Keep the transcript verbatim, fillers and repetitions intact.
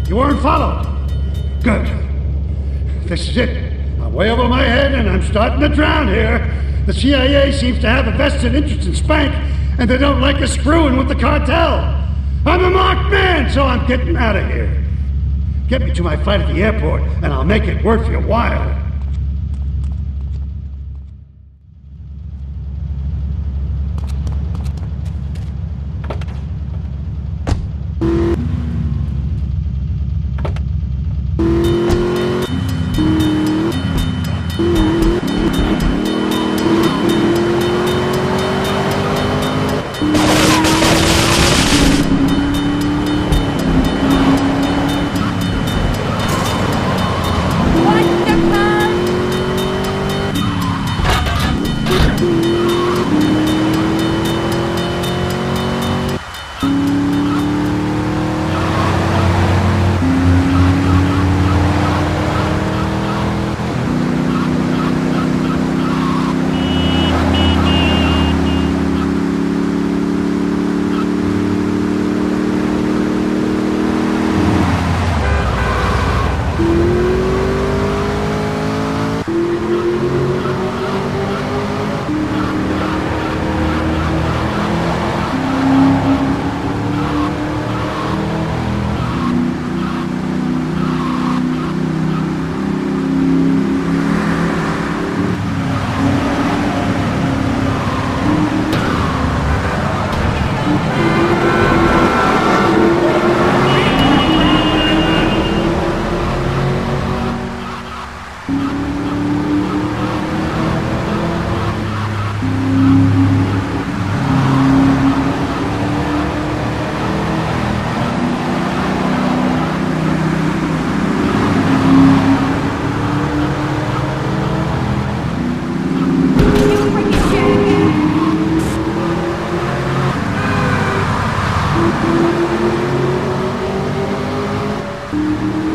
You weren't followed. Good. This is it. I'm way over my head and I'm starting to drown here. The C I A seems to have a vested interest in Spank, and they don't like us screwing with the cartel. I'm a marked man, so I'm getting out of here. Get me to my flight at the airport, and I'll make it worth your while. Thank you.